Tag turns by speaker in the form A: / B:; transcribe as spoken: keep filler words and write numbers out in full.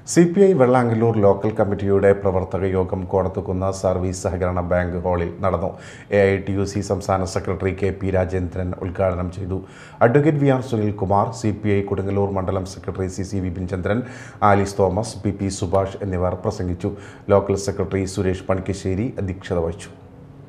A: C P I Vellangallur local കമ്മിറ്റിയുടെ പ്രവർത്തക യോഗം കോടത്തുകുന്ന് സർവീസ് സഹകരണ ബാങ്ക് ഹാളിൽ നടന്നു. A I T U C സംസ്ഥാന സെക്രട്ടറി കെ പി രാജേന്ദ്രൻ ഉദ്ഘാടനം ചെയ്തു. Advocate V R Sunilkumar, C P I Kodungallur മണ്ഡലം secretary C C Vipin Chandran, Alice Thomas, P P Subhash എന്നിവർ പ്രസംഗിച്ചു. ലോക്കൽ സെക്രട്ടറി സുരേഷ് പണിക്കശ്ശേരി അധ്യക്ഷത വഹിച്ചു.